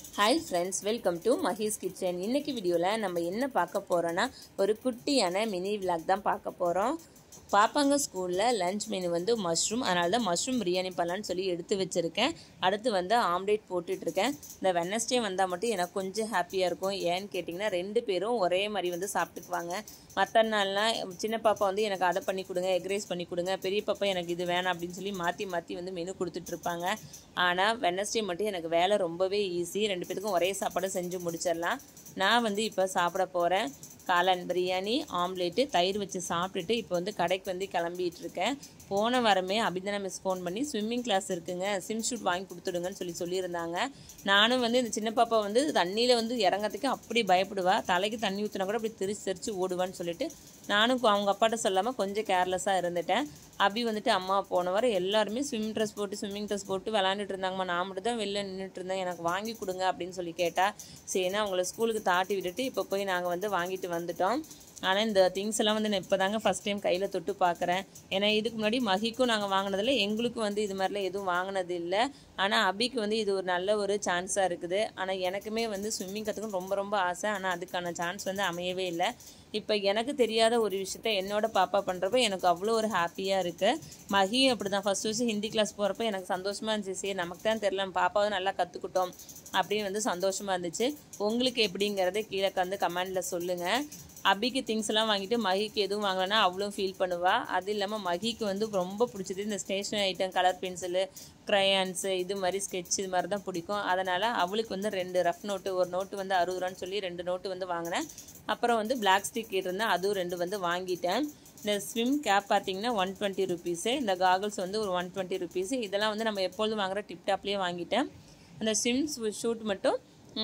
Hi friends, welcome to Mahi's Kitchen. இன்னைக்கு வீடியோல நம்ம என்ன பார்க்க போறோம்னா ஒரு குட்டியான மினி vlog தான் பார்க்க போறோம். பாப்பாங்க ஸ்கூல்ல லஞ்ச் மெனு வந்து மஷ்ரூம், அதனால தான் மஷ்ரூம் பிரியாணி பண்ணலாம்னு சொல்லி எடுத்து வச்சிருக்கேன். அடுத்து வந்து ஆம்லேட் போட்டுட்டு இருக்கேன். இந்த வெட்னஸ்டே வந்தா மட்டும் எனக்கு கொஞ்சம் ஹாப்பியா இருக்கும். ஏன்னு கேட்டிங்கன்னா ரெண்டு பேரும் ஒரே மாதிரி வந்து சாப்பிட்டுக்குவாங்க. மற்ற நாள்லாம் சின்ன பாப்பா வந்து எனக்கு அதை பண்ணி கொடுங்க, எக் ரைஸ் பண்ணி கொடுங்க, பெரிய பாப்பா எனக்கு இது வேணாம் அப்படின்னு சொல்லி மாற்றி மாற்றி வந்து மெனு கொடுத்துட்டு இருப்பாங்க. ஆனால் வெட்னஸ்டே மட்டும் எனக்கு வேலை ரொம்பவே ஈஸி. ரெண்டு பேருக்கும் ஒரே சாப்பாடு செஞ்சு முடிச்சிடலாம். நான் வந்து இப்போ சாப்பிட போகிறேன். காளான் பிரியாணி, ஆம்லேட்டு, தயிர் வச்சு சாப்பிட்டுட்டு இப்போ வந்து கடைக்கு வந்து கிளம்பிட்டு இருக்கேன். போன வாரமே அபிதனா மிஸ் ஃபோன் பண்ணி ஸ்விம்மிங் கிளாஸ் இருக்குங்க, ஸ்விம் ஷூட் வாங்கி கொடுத்துடுங்கன்னு சொல்லியிருந்தாங்க. நானும் வந்து இந்த சின்ன பாப்பா வந்து தண்ணியில் வந்து இறங்கிறதுக்கு அப்படி பயப்படுவா, தலைக்கு தண்ணி ஊற்றினா கூட அப்படி தெரிச்சு ஓடுவான்னு சொல்லிட்டு நானும் அவங்க அப்பாட்ட சொல்லாமல் கொஞ்சம் கேர்லெஸ்ஸாக இருந்துட்டேன். அபி வந்துட்டு அம்மா போன வாரம் எல்லாருமே ஸ்விம்மிங் ட்ரெஸ் போட்டு விளாண்டுட்டு இருந்தாங்கம்மா, நான் மட்டும் தான் வெளில நின்றுட்டு இருந்தேன், எனக்கு வாங்கி கொடுங்க அப்படின்னு சொல்லி கேட்டால் சரின்னா அவங்கள ஸ்கூலுக்கு தாட்டி விட்டுட்டு இப்போ போய் நாங்கள் வந்து வாங்கிட்டு வந்துட்டோம். ஆனால் இந்த திங்ஸ் எல்லாம் வந்து நான் இப்போ தாங்க ஃபஸ்ட் டைம் கையில் தொட்டு பார்க்குறேன். ஏன்னா இதுக்கு முன்னாடி மகிக்கும் நாங்கள் வாங்கினதில்ல, எங்களுக்கும் வந்து இது மாதிரிலாம் எதுவும் வாங்கினது இல்லை. ஆனால் அபிக்கு வந்து இது ஒரு நல்ல ஒரு சான்ஸாக இருக்குது. ஆனால் எனக்குமே வந்து ஸ்விம்மிங் கற்றுக்கணும் ரொம்ப ரொம்ப ஆசை. ஆனால் அதுக்கான சான்ஸ் வந்து அமையவே இல்லை. இப்போ எனக்கு தெரியாத ஒரு விஷயத்த என்னோட பாப்பா பண்ணுறப்ப எனக்கு அவ்வளோ ஒரு ஹாப்பியாக இருக்குது. மகியும் அப்படி தான் ஃபஸ்ட்டு ஹிந்தி கிளாஸ் போகிறப்ப எனக்கு சந்தோஷமாக இருந்துச்சு. சரி நமக்கு தான் தெரியல, பாப்பாவும் நல்லா கற்றுக்கிட்டோம் அப்படின்னு வந்து சந்தோஷமாக இருந்துச்சு. உங்களுக்கு எப்படிங்கிறத கீழே வந்து கமெண்டில் சொல்லுங்கள். அபிக்கு திங்ஸ் எல்லாம் வாங்கிட்டு மகிக்கு எதுவும் வாங்கலைன்னா அவ்வளோ ஃபீல் பண்ணுவாள். அது இல்லாமல் மகிக்கு வந்து ரொம்ப பிடிச்சது இந்த stationery item, colour pencil, crayons, இது மாதிரி ஸ்கெட்ச், இது மாதிரி தான் பிடிக்கும். அதனால் அவளுக்கு வந்து 2 ரஃப் நோட்டு, ஒரு நோட்டு வந்து 60 ரூபான்னு சொல்லி 2 நோட்டு வந்து வாங்கினேன். அப்புறம் வந்து பிளாக் ஸ்டிக் இருந்தேன், அதுவும் 2 வந்து வாங்கிட்டேன். இந்த ஸ்விம் கேப் பார்த்தீங்கன்னா 120 ருபீஸு, இந்த காகல்ஸ் வந்து ஒரு 120 ருபீஸு. இதெல்லாம் வந்து நம்ம எப்பொழுதும் வாங்குகிற டிப்டாப்லேயே வாங்கிட்டேன். அந்த ஸ்விம் ஷூட் மட்டும்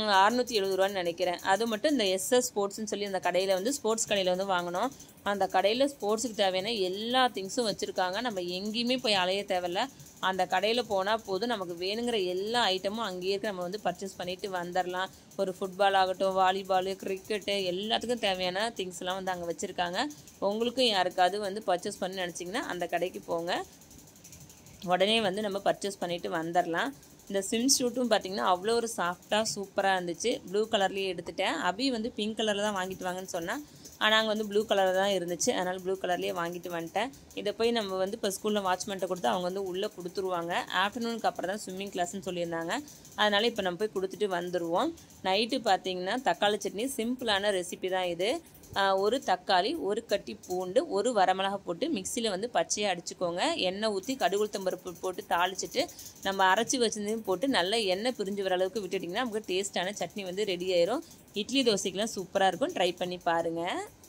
670 ரூபான்னு நினைக்கிறேன். அது மட்டும் இந்த எஸ்எஸ் ஸ்போர்ட்ஸ்னு சொல்லி அந்த கடையில் வந்து ஸ்போர்ட்ஸ் கடையில் வந்து வாங்கினோம். அந்த கடையில் ஸ்போர்ட்ஸுக்கு தேவையான எல்லா திங்ஸும் வச்சுருக்காங்க. நம்ம எங்கேயுமே போய் அலைய தேவையில்ல, அந்த கடையில் போனால் போதும், நமக்கு வேணுங்கிற எல்லா ஐட்டமும் அங்கேயே இருக்க நம்ம வந்து பர்ச்சேஸ் பண்ணிவிட்டு வந்துடலாம். ஒரு ஃபுட்பால் ஆகட்டும், வாலிபாலு, கிரிக்கெட்டு, எல்லாத்துக்கும் தேவையான திங்ஸ்லாம் வந்து அங்கே வச்சுருக்காங்க. உங்களுக்கும் யாருக்காவது வந்து பர்ச்சேஸ் பண்ணி நினச்சிங்கன்னா அந்த கடைக்கு போங்க, உடனே வந்து நம்ம பர்ச்சேஸ் பண்ணிவிட்டு வந்துடலாம். இந்த ஸ்விம் ஷூட்டும் பார்த்திங்கன்னா அவ்வளோ ஒரு சாஃப்டாக சூப்பராக இருந்துச்சு. ப்ளூ கலர்லேயே எடுத்துட்டேன். அபி வந்து பிங்க் கலரில் தான் வாங்கிட்டு வாங்கன்னு சொன்னால், ஆனால் அங்கே வந்து ப்ளூ கலரில் தான் இருந்துச்சு, அதனால் ப்ளூ கலர்லேயே வாங்கிட்டு வந்துட்டேன். இதை போய் நம்ம வந்து இப்போ ஸ்கூலில் வாட்ச்மேன்ட்ட கொடுத்து அவங்க வந்து உள்ளே கொடுத்துருவாங்க. ஆஃப்டர்நூனுக்கு அப்புறம் தான் ஸ்விம்மிங் கிளாஸ்ன்னு சொல்லியிருந்தாங்க. அதனால் இப்போ நம்ம போய் கொடுத்துட்டு வந்துடுவோம். நைட்டு பார்த்திங்கன்னா தக்காளி சட்னி, சிம்பிளான ரெசிபி தான் இது. ஒரு தக்காளி, ஒரு கட்டி பூண்டு, ஒரு வரமிளகா போட்டு மிக்சியில் வந்து பச்சையாக அடிச்சுக்கோங்க. எண்ணெய் ஊற்றி கடுகு உளுத்தம் பருப்பு போட்டு தாளிச்சிட்டு நம்ம அரைச்சி வச்சிருந்தையும் போட்டு நல்லா எண்ணெய் பிரிஞ்சு வர அளவுக்கு விட்டுட்டிங்கன்னா நமக்கு டேஸ்ட்டான சட்னி வந்து ரெடி ஆயிரும். இட்லி தோசைக்கெலாம் சூப்பராக இருக்கும், ட்ரை பண்ணி பாருங்கள்.